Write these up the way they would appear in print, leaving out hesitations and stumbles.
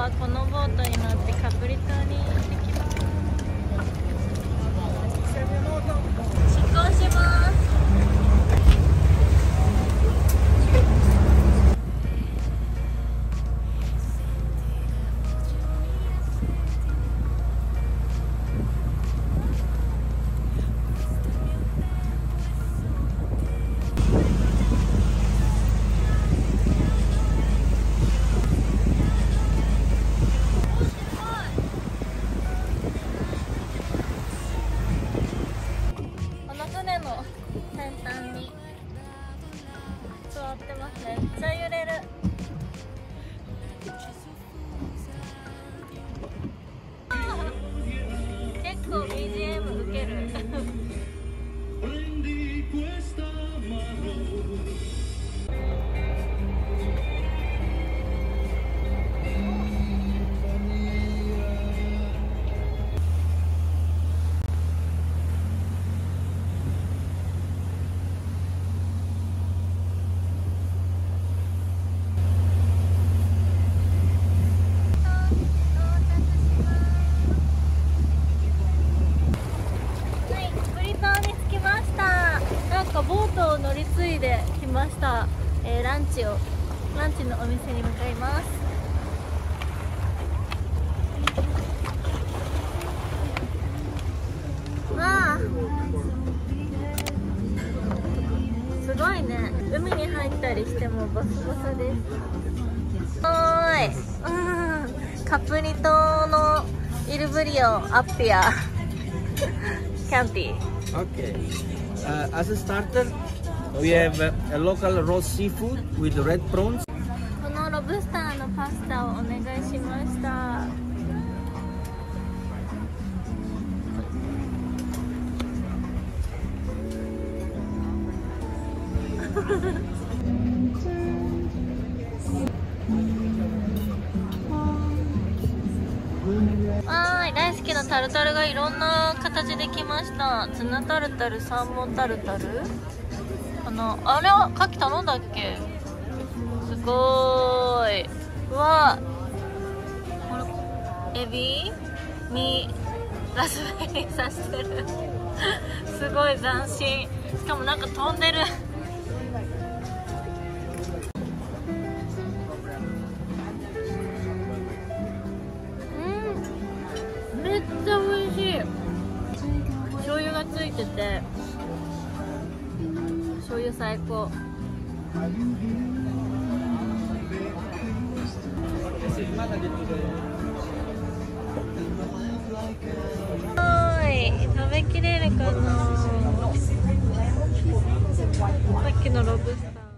はこのボートに乗ってカプリ島に行ってきます。出港します。先端に座ってます。めっちゃ揺れる。結構 BGM ウケる。ボートを乗り継いできました。ランチのお店に向かいます。わあ、すごいね。海に入ったりしてもバサバサです。おーい、カプリ島のイルブリオアッピアキャンティー。 As a starter, we have a local raw seafood with red prawns. このロブスターのパスタをお願いしました。大好きなタルタルがいろんな形できました。ツナタルタル、サーモンタルタル、あれはカキ頼んだっけ。すごーい。うわ、エビにラズベリーさしてるすごい斬新。しかもなんか飛んでるめっちゃ美味しい。醤油がついてて、醤油最高。食べきれるかな。さっきのロブスター。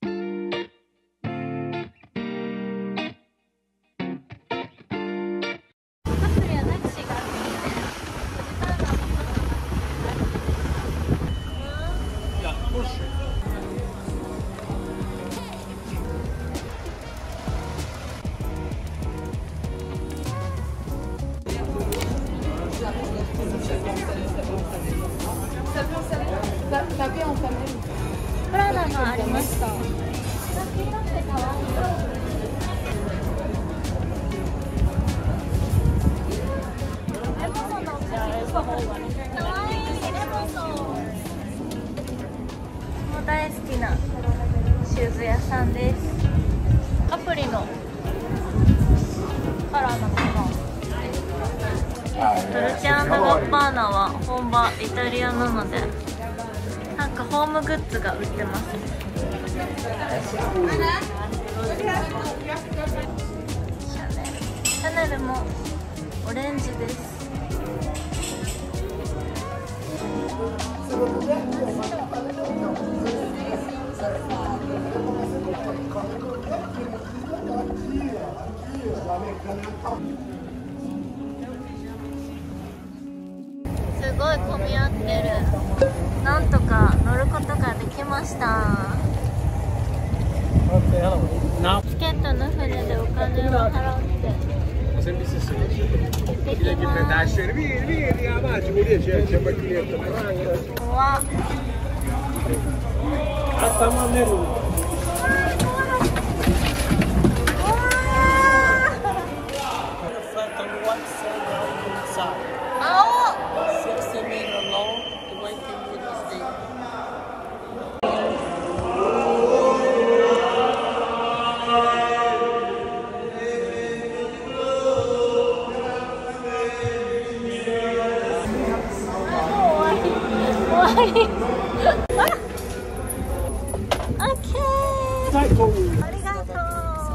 プラダがありました。大好きなシューズ屋さんです。アプリのカラーなのかな。ドルチェ&ガッバーナは本場イタリアなので、なんかホームグッズが売ってます。シャネルもオレンジです。すごい混み合ってる。なんとか乗ることができました。チケットの船でお金を払って行ってきます。うわオッケー。 最高。 ありがとう。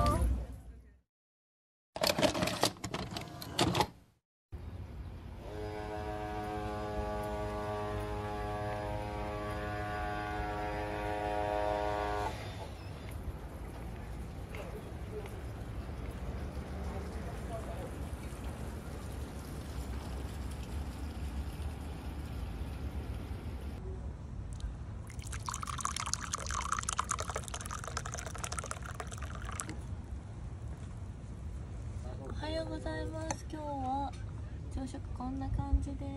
おはようございます。今日は朝食こんな感じです。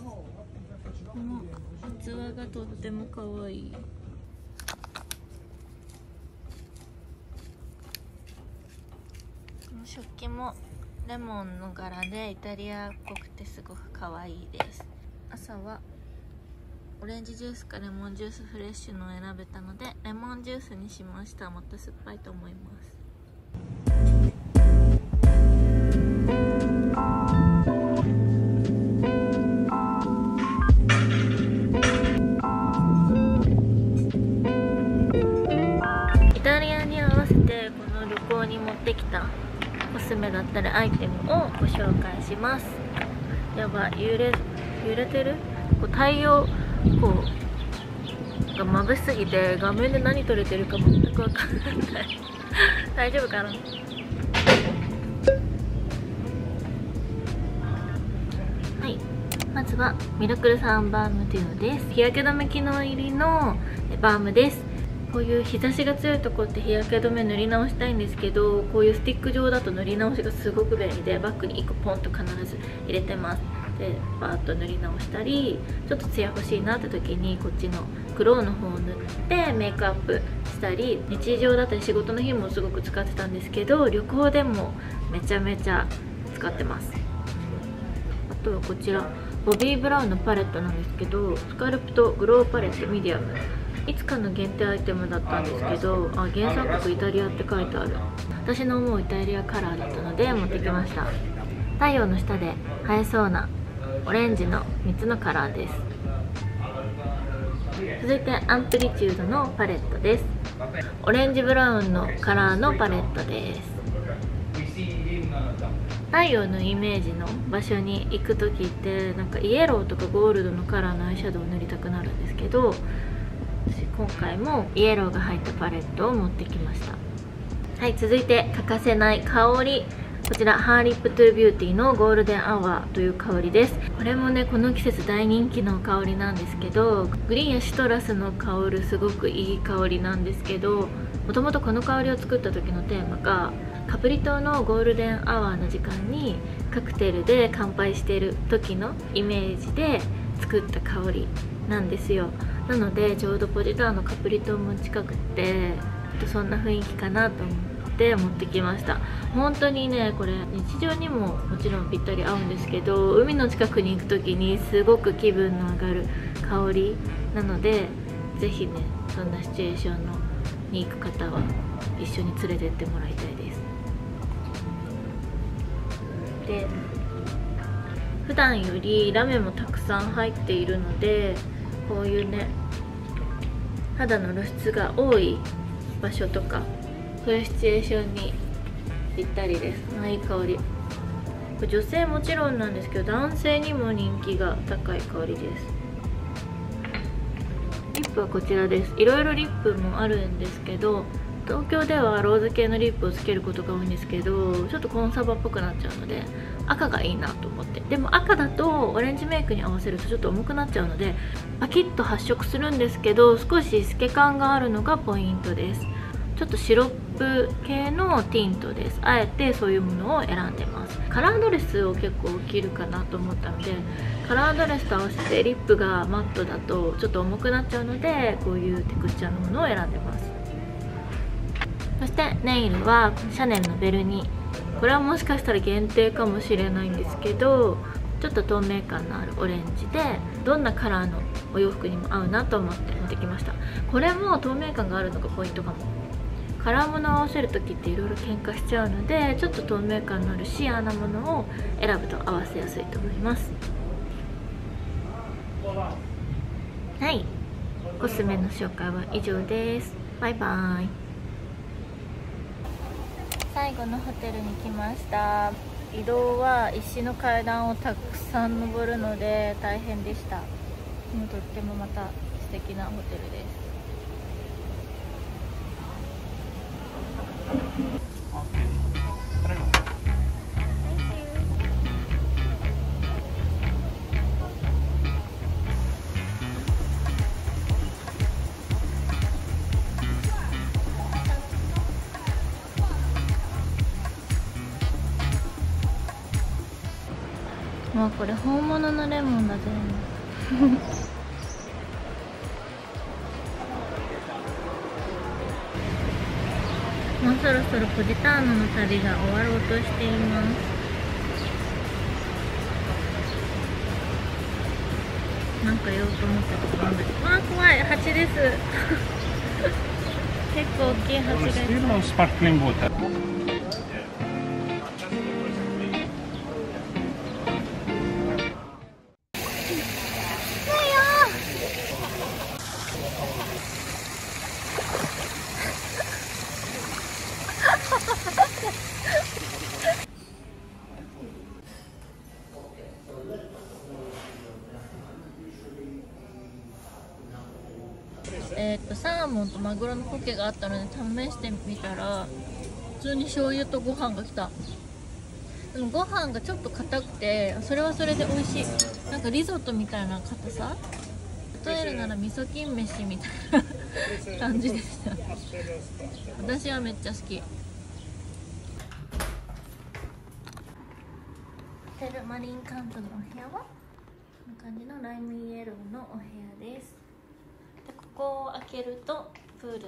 この器がとっても可愛い。この食器もレモンの柄でイタリアっぽくてすごく可愛いです。朝はオレンジジュースかレモンジュースフレッシュのを選べたのでレモンジュースにしました。もっと酸っぱいと思います。イタリアに合わせてこの旅行に持ってきたコスメだったりアイテムをご紹介します。やばい、揺れてる。こう太陽光が眩しすぎて画面で何撮れてるか全く分かんない大丈夫かな。はい、まずはミラクルサンバームデュオです。日焼け止め機能入りのバームです。こういう日差しが強いところって日焼け止め塗り直したいんですけど、こういうスティック状だと塗り直しがすごく便利でバッグに1個ポンと必ず入れてます。でバーッと塗り直したり、ちょっとツヤ欲しいなって時にこっちのグローの方を塗ってメイクアップしたり、日常だったり仕事の日もすごく使ってたんですけど、旅行でもめちゃめちゃ使ってます。あとはこちらボビー・ブラウンのパレットなんですけど、スカルプトグローパレットミディアム、いつかの限定アイテムだったんですけど、原産国イタリアって書いてある。私の思うイタリアカラーだったので持ってきました。太陽の下で映えそうなオレンジの3つのカラーです。続いてアンプリチュードのパレットです。オレンジブラウンのカラーのパレットです。太陽のイメージの場所に行く時ってなんかイエローとかゴールドのカラーのアイシャドウを塗りたくなるんですけど、私今回もイエローが入ったパレットを持ってきました。はい、続いて欠かせない香り、こちらハーリップトゥービューティーのゴールデンアワーという香りです。これもねこの季節大人気の香りなんですけど、グリーンやシトラスの香るすごくいい香りなんですけど、もともとこの香りを作った時のテーマがカプリ島のゴールデンアワーの時間にカクテルで乾杯している時のイメージで作った香りなんですよ。なのでちょうどポジターのカプリ島も近くてそんな雰囲気かなと思って持ってきました。本当にねこれ日常にももちろんぴったり合うんですけど、海の近くに行く時にすごく気分の上がる香りなので、ぜひねそんなシチュエーションに行く方は一緒に連れてってもらいたいです。で普段よりラメもたくさん入っているので、こういうね肌の露出が多い場所とかそういうシチュエーションにぴったりです。いい香り。これ女性もちろんなんですけど男性にも人気が高い香りです。リップはこちらです。いろいろリップもあるんですけど、東京ではローズ系のリップをつけることが多いんですけど、ちょっとコンサバっぽくなっちゃうので赤がいいなと思って。でも赤だとオレンジメイクに合わせるとちょっと重くなっちゃうのでパキッと発色するんですけど、少し透け感があるのがポイントです。ちょっとシロップ系のティントです。あえてそういうものを選んでます。カラードレスを結構着るかなと思ったので、カラードレスと合わせてリップがマットだとちょっと重くなっちゃうので、こういうテクスチャーのものを選んでます。そしてネイルはシャネルのベルニ。これはもしかしたら限定かもしれないんですけど、ちょっと透明感のあるオレンジでどんなカラーのお洋服にも合うなと思って持ってきました。これも透明感があるのがポイントかも。カラーものを合わせる時っていろいろ喧嘩しちゃうので、ちょっと透明感のあるシアーなものを選ぶと合わせやすいと思います。ははい、コスメの紹介は以上です。バイバイ。最後のホテルに来ました。移動は石の階段をたくさん登るので大変でした。とってもまた素敵なホテルです。もうこれ本物のレモンだぜ。もうそろそろポジターノの旅が終わろうとしています。なんか言おうと思ったところで、わあ怖い、蜂です。結構大きい蜂がいる。サーモンとマグロのポケがあったので試してみたら、普通に醤油とご飯が来た。でもご飯がちょっと硬くて、それはそれで美味しい。なんかリゾットみたいな硬さ。例えるなら味噌菌飯みたいな感じでした。私はめっちゃ好き。ホテルマリンカントのお部屋はこんな感じのライムイエローのお部屋です。でここを開けるとプール。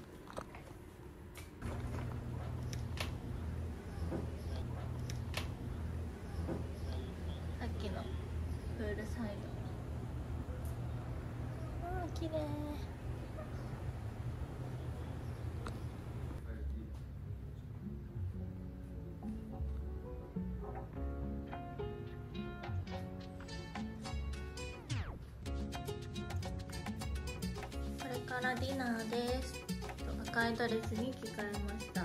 さっきのプールサイド。あー、綺麗。これからディナーです。赤いドレスに着替えました。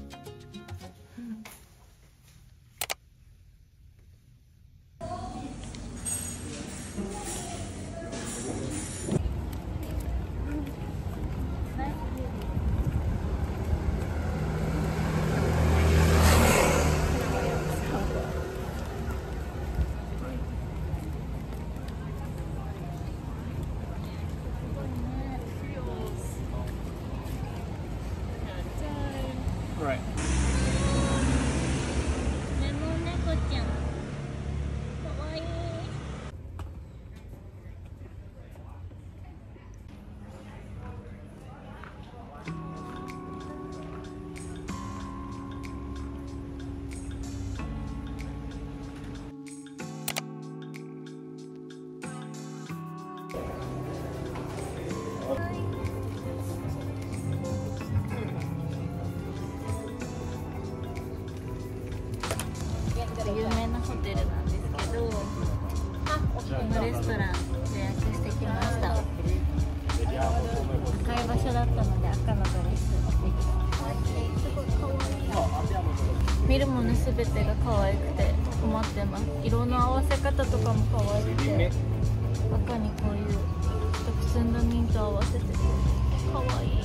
Right. レモン猫ちゃん、かわいい。有名なホテルなんですけど、このレストラン予約してきました。赤い場所だったので赤のドレス持ってきました。見るものすべてが可愛くて困ってます。色の合わせ方とかも可愛くて、赤にこういうくすんだミント合わせてて可愛い。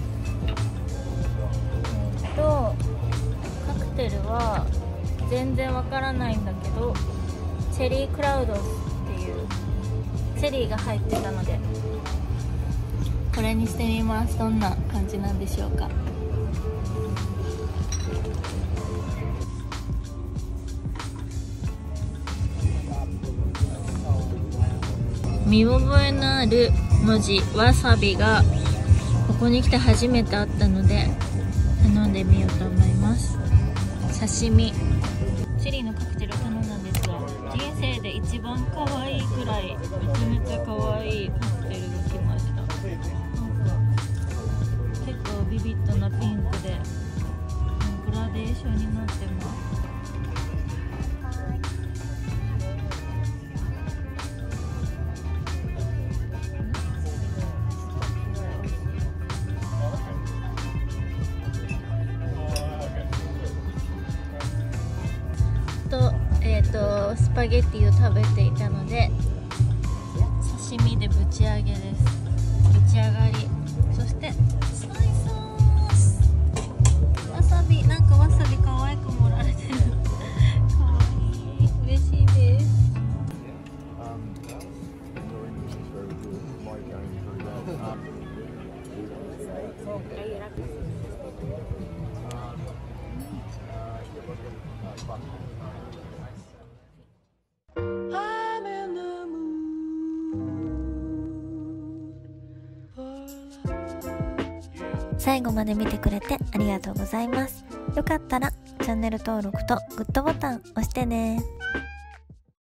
カクテルは全然わからないんだけど、チェリークラウドっていうチェリーが入ってたのでこれにしてみます。どんな感じなんでしょうか。見覚えのある文字わさびがここに来て初めてあったので頼んでみようと思います。刺身チェリーのカクテルを頼んだんですが、人生で一番可愛いくらいめちゃめちゃ可愛いカクテルが来ました。なんか結構ビビッドなピンクでグラデーションになってます。 スパゲッティを食べていたので、刺身でぶち上げです。ぶち上がり。そしてソイソース、わさび、なんかわさび可愛く盛られてる。可愛い、嬉しいです。最後まで見てくれてありがとうございます。よかったらチャンネル登録とグッドボタン押してね。